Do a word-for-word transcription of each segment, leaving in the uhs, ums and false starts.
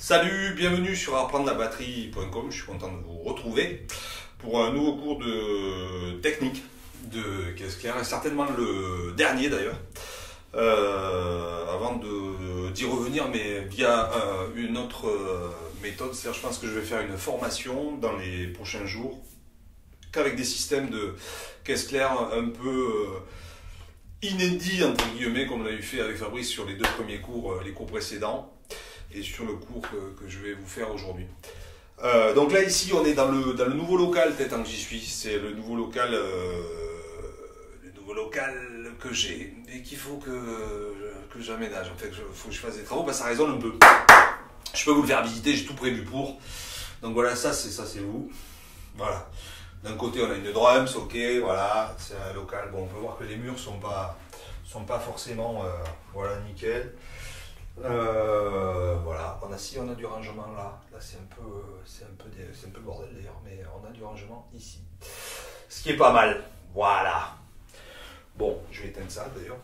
Salut, bienvenue sur apprendre la batterie point com, je suis content de vous retrouver pour un nouveau cours de technique de caisse claire, et certainement le dernier d'ailleurs. Euh, avant d'y revenir, mais via euh, une autre euh, méthode, c'est-à-dire je pense que je vais faire une formation dans les prochains jours, qu'avec des systèmes de caisse claire un peu euh, inédits, entre guillemets, comme on a eu fait avec Fabrice sur les deux premiers cours, euh, les cours précédents, et sur le cours que, que je vais vous faire aujourd'hui. Euh, donc là, ici, on est dans le, dans le nouveau local, peut-être tant que j'y suis, c'est le nouveau local, euh, le nouveau local que j'ai, et qu'il faut que, que j'aménage. En fait, il faut que je fasse des travaux, parce que ça résonne un peu. Je peux vous le faire visiter, j'ai tout prévu pour. Donc voilà, ça c'est ça c'est vous. Voilà. D'un côté, on a une drums, ok, voilà, c'est un local. Bon, on peut voir que les murs sont pas, sont pas forcément, euh, voilà, nickel. Euh, voilà, on a si on a du rangement là, là c'est un peu, c'est un peu, c'est un peu bordel d'ailleurs, mais on a du rangement ici, ce qui est pas mal. Voilà. Bon, je vais éteindre ça d'ailleurs.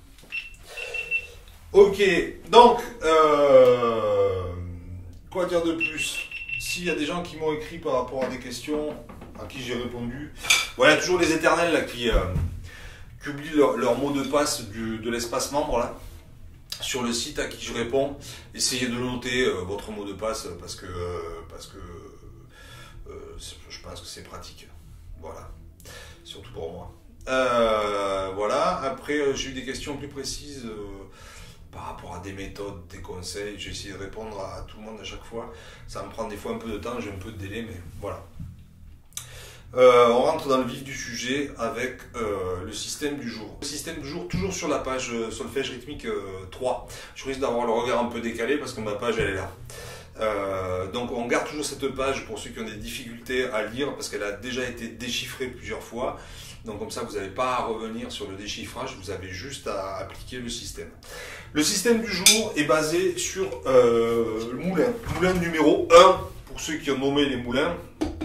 Ok, donc euh, quoi dire de plus? S'il y a des gens qui m'ont écrit par rapport à des questions à qui j'ai répondu, voilà, toujours les éternels là qui, euh, qui oublient leur, leur mot de passe du, de l'espace membre là. Sur le site à qui je réponds, essayez de noter euh, votre mot de passe parce que, euh, parce que euh, je pense que c'est pratique. Voilà, surtout pour moi. Euh, voilà, après euh, j'ai eu des questions plus précises euh, par rapport à des méthodes, des conseils. J'ai essayé de répondre à, à tout le monde à chaque fois. Ça me prend des fois un peu de temps, j'ai un peu de délai, mais voilà. Euh, on rentre dans le vif du sujet avec euh, le système du jour. Le système du jour, toujours sur la page euh, solfège rythmique euh, trois. Je risque d'avoir le regard un peu décalé parce que ma page elle est là. Euh, donc on garde toujours cette page pour ceux qui ont des difficultés à lire parce qu'elle a déjà été déchiffrée plusieurs fois. Donc comme ça vous n'avez pas à revenir sur le déchiffrage, vous avez juste à appliquer le système. Le système du jour est basé sur euh, le moulin. Moulin numéro un, pour ceux qui ont nommé les moulins.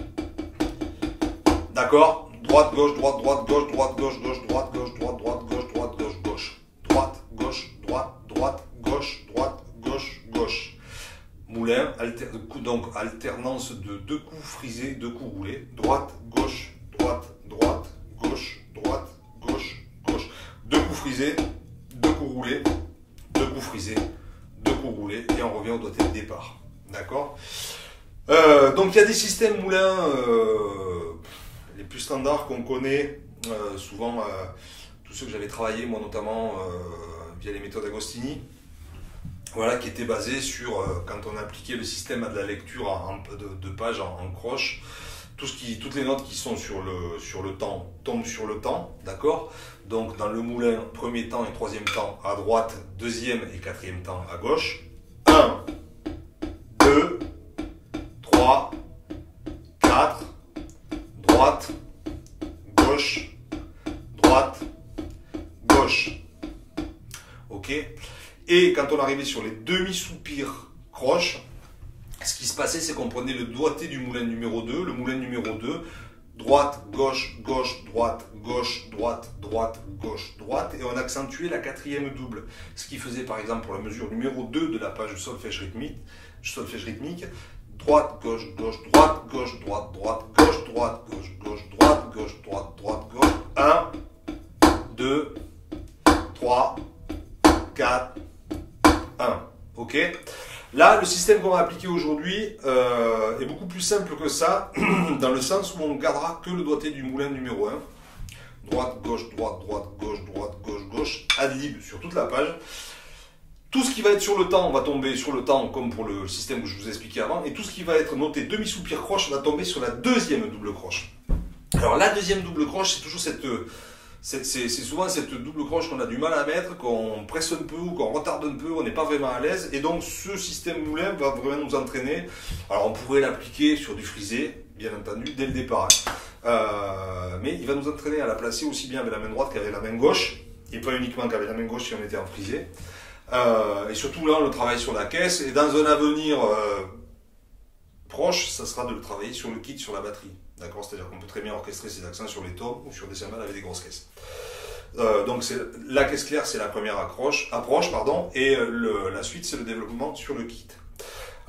D'accord? Droite, gauche, droite, droite, gauche, droite, gauche, gauche, droite, gauche, droite, droite, gauche, droite, gauche, gauche. Droite, gauche, droite, droite, gauche, droite, gauche, gauche. Moulin, alter, donc alternance de deux coups frisés, deux coups roulés. Droite, gauche, droite, droite, gauche, droite, gauche, gauche. Deux coups frisés, deux coups roulés, deux coups frisés, deux coups roulés. Et on revient au doigté de départ. D'accord? euh, Donc il y a des systèmes moulins... Euh, les plus standards qu'on connaît, euh, souvent euh, tous ceux que j'avais travaillé, moi notamment euh, via les méthodes Agostini, voilà, qui étaient basés sur, euh, quand on appliquait le système à de la lecture en, de, de pages en, en croche, tout ce qui, toutes les notes qui sont sur le, sur le temps tombent sur le temps, d'accord? Donc dans le moulin, premier temps et troisième temps à droite, deuxième et quatrième temps à gauche. un, deux, trois, quatre, droite, gauche, droite, gauche. Ok. Et quand on arrivait sur les demi-soupirs croches, ce qui se passait, c'est qu'on prenait le doigté du moulin numéro deux, le moulin numéro deux, droite, gauche, gauche, droite, gauche, droite, droite, gauche, droite, et on accentuait la quatrième double. Ce qui faisait par exemple pour la mesure numéro deux de la page solfège rythmique, solfège rythmique, droite, gauche, gauche, droite, gauche, droite, droite, gauche, droite, gauche, gauche, droite, gauche, droite, droite, gauche. un, deux, trois, quatre, un. Ok? Là, le système qu'on va appliquer aujourd'hui euh, est beaucoup plus simple que ça, dans le sens où on ne gardera que le doigté du moulin numéro un. Droite, gauche, droite, droite, gauche, droite, gauche, gauche, ad lib sur toute la page. Tout ce qui va être sur le temps va tomber sur le temps, comme pour le système que je vous ai expliqué avant, et tout ce qui va être noté demi-soupir croche va tomber sur la deuxième double croche. Alors la deuxième double croche, c'est toujours cette, c'est, c'est, c'est souvent cette double croche qu'on a du mal à mettre, qu'on presse un peu ou qu'on retarde un peu, on n'est pas vraiment à l'aise, et donc ce système moulin va vraiment nous entraîner. Alors on pourrait l'appliquer sur du frisé, bien entendu, dès le départ, euh, mais il va nous entraîner à la placer aussi bien avec la main droite qu'avec la main gauche, et pas uniquement qu'avec la main gauche si on était en frisé. Euh, et surtout là on le travaille sur la caisse, et dans un avenir euh, proche ça sera de le travailler sur le kit, sur la batterie, d'accord? C'est à dire qu'on peut très bien orchestrer ses accents sur les tomes ou sur des cymbales avec des grosses caisses. Euh, donc la caisse claire c'est la première accroche, approche pardon, et le, la suite c'est le développement sur le kit.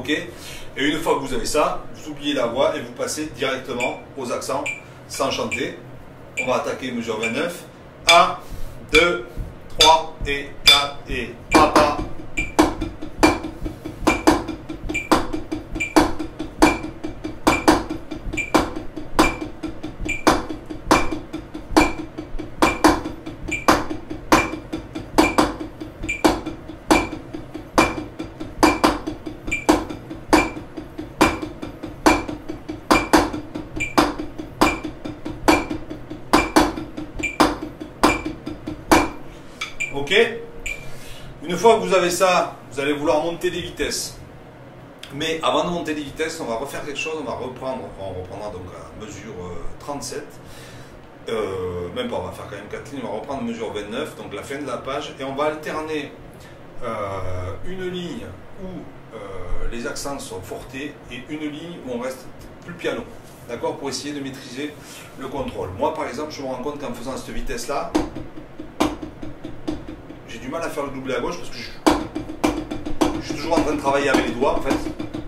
Ok. Et une fois que vous avez ça, vous oubliez la voix et vous passez directement aux accents sans chanter. On va attaquer mesure vingt-neuf. un, deux, trois et quatre et papa. Ok. Une fois que vous avez ça, vous allez vouloir monter les vitesses. Mais avant de monter les vitesses, on va refaire quelque chose, on va reprendre, on reprendra donc à mesure trente-sept. Euh, même pas, on va faire quand même quatre lignes, on va reprendre mesure vingt-neuf, donc la fin de la page, et on va alterner euh, une ligne où euh, les accents sont fortés et une ligne où on reste plus piano. D'accord, pour essayer de maîtriser le contrôle. Moi par exemple, je me rends compte qu'en faisant cette vitesse-là, j'ai du mal à faire le doublé à gauche parce que je, je suis toujours en train de travailler avec les doigts en fait.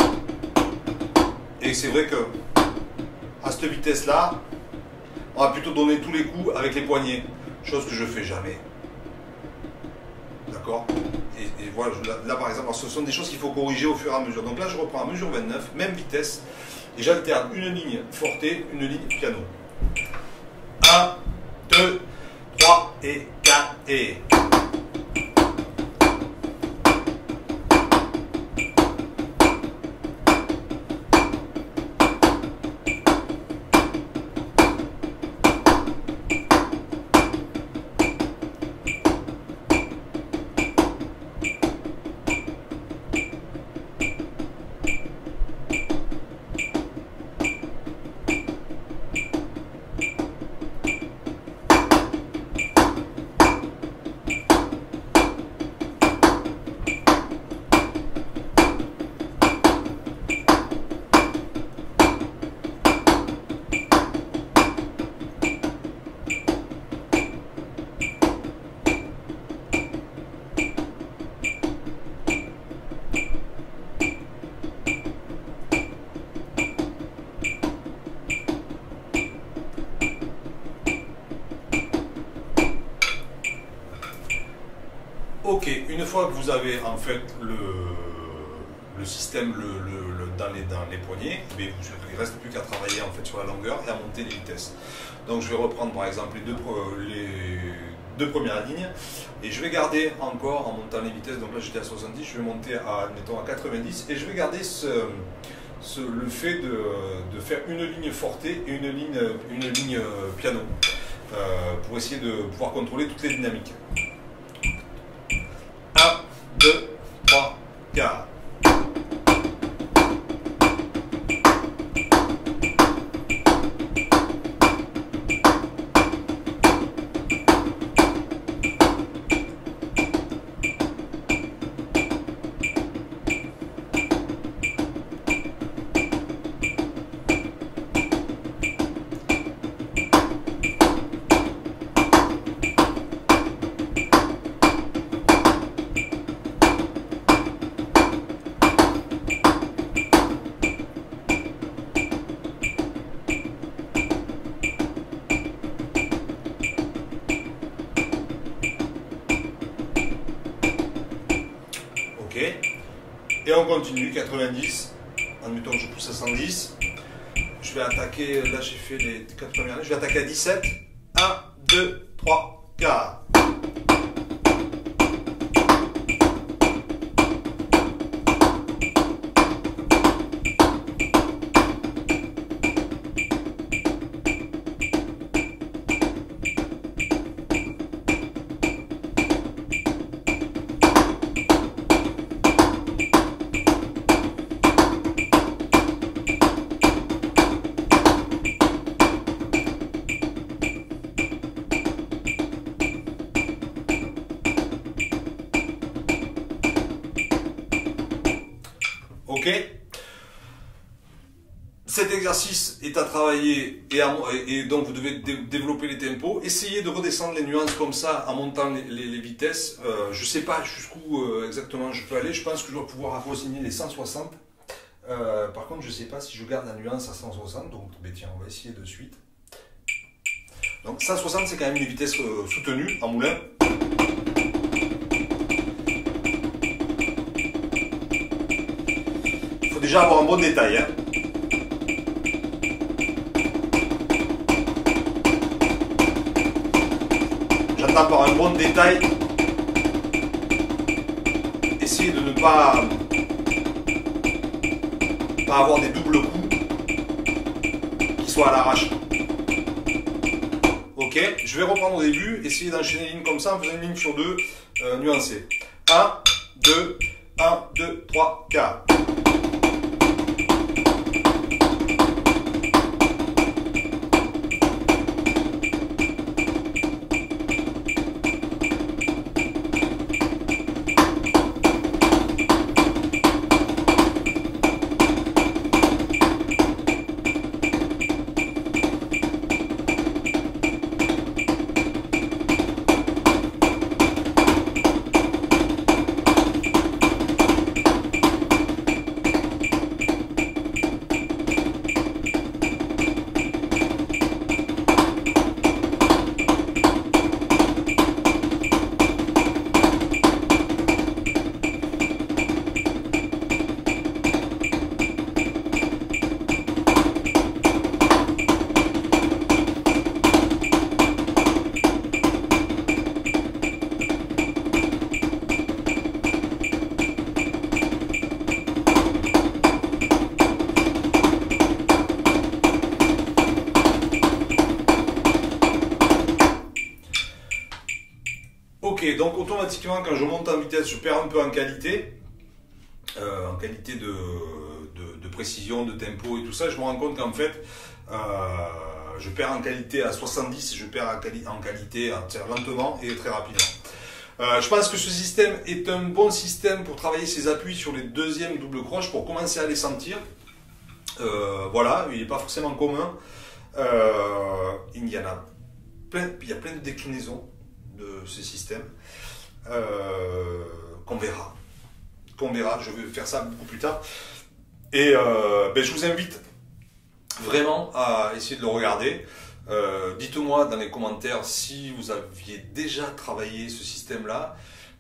Et c'est vrai que à cette vitesse-là, on va plutôt donner tous les coups avec les poignets, chose que je fais jamais. D'accord, et, et voilà, là, là par exemple, ce sont des choses qu'il faut corriger au fur et à mesure. Donc là, je reprends à mesure vingt-neuf, même vitesse, et j'alterne une ligne forté, une ligne piano. un, deux, trois et quatre et... Ok, une fois que vous avez en fait le, le système le, le, le, dans, les, dans les poignets, mais vous, il ne reste plus qu'à travailler en fait sur la longueur et à monter les vitesses. Donc je vais reprendre par exemple les deux, les deux premières lignes et je vais garder encore en montant les vitesses, donc là j'étais à soixante-dix, je vais monter à, admettons, à quatre-vingt-dix et je vais garder ce, ce, le fait de, de faire une ligne fortée et une ligne, une ligne piano euh, pour essayer de pouvoir contrôler toutes les dynamiques. un, deux, trois, quatre. Et on continue, quatre-vingt-dix, admettons que je pousse à cent dix, je vais attaquer, là j'ai fait les quatre premières lignes, je vais attaquer à dix-sept, un, deux, trois, quatre. Ok. Cet exercice est à travailler et, à, et donc vous devez dé développer les tempos. Essayez de redescendre les nuances comme ça en montant les, les, les vitesses. Euh, je ne sais pas jusqu'où euh, exactement je peux aller. Je pense que je dois pouvoir avoisiner les cent soixante. Euh, par contre, je ne sais pas si je garde la nuance à cent soixante, donc ben, tiens, on va essayer de suite. Donc cent soixante, c'est quand même une vitesse euh, soutenue en moulin. Il faut déjà avoir un bon détail. Hein. J'entends par un bon détail. Essayez de ne pas, pas avoir des doubles coups qui soient à l'arrache. Ok, je vais reprendre au début, essayer d'enchaîner une ligne comme ça en faisant une ligne sur deux, euh, nuancée. un, deux, un, deux, trois, quatre. Ok, donc automatiquement quand je monte en vitesse, je perds un peu en qualité, euh, en qualité de, de, de précision, de tempo et tout ça. Je me rends compte qu'en fait, euh, je perds en qualité à soixante-dix, je perds en, quali en qualité lentement et très rapidement. Euh, je pense que ce système est un bon système pour travailler ses appuis sur les deuxièmes double croches, pour commencer à les sentir. Euh, voilà, il n'est pas forcément commun. Euh, il y en a plein, il y a plein de déclinaisons de ce système euh, qu'on verra. Qu'on verra, je vais faire ça beaucoup plus tard. Et euh, ben, je vous invite vraiment à essayer de le regarder. Euh, dites-moi dans les commentaires si vous aviez déjà travaillé ce système-là,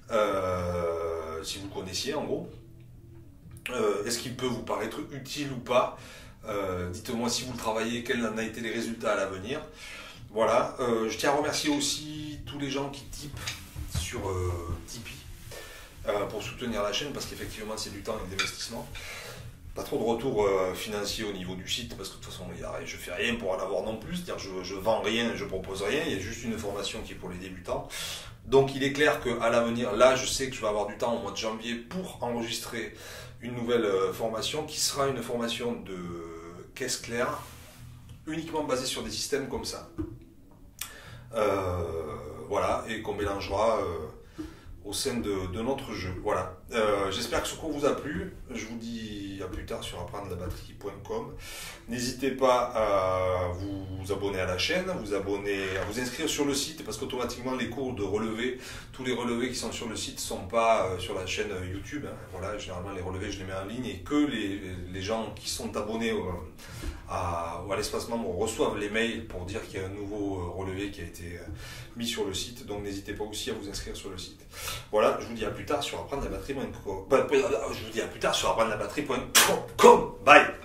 euh, si vous connaissiez en gros. Euh, Est-ce qu'il peut vous paraître utile ou pas? euh, Dites-moi si vous le travaillez, quels en ont été les résultats à l'avenir. Voilà, euh, je tiens à remercier aussi tous les gens qui typent sur euh, Tipeee euh, pour soutenir la chaîne, parce qu'effectivement c'est du temps et de l'investissement. Pas trop de retour euh, financier au niveau du site, parce que de toute façon y a, je fais rien pour en avoir non plus, c'est-à-dire je, je vends rien, je propose rien, il y a juste une formation qui est pour les débutants. Donc il est clair qu'à l'avenir, là je sais que je vais avoir du temps au mois de janvier pour enregistrer une nouvelle euh, formation qui sera une formation de caisse claire, uniquement basée sur des systèmes comme ça. Euh, voilà, et qu'on mélangera euh, au sein de, de notre jeu. Voilà. Euh, J'espère que ce cours vous a plu. Je vous dis à plus tard sur apprendre la batterie point com. N'hésitez pas à vous, vous abonner à la chaîne, vous abonner, à vous inscrire sur le site, parce qu'automatiquement les cours de relevé, tous les relevés qui sont sur le site ne sont pas euh, sur la chaîne YouTube. Hein. Voilà, généralement les relevés je les mets en ligne, et que les, les gens qui sont abonnés au, à, à l'espace membre reçoivent les mails pour dire qu'il y a un nouveau relevé qui a été mis sur le site. Donc n'hésitez pas aussi à vous inscrire sur le site. Voilà, je vous dis à plus tard sur apprendre la batterie point com. Je vous dis à plus tard sur apprendre la batterie point com. Bye.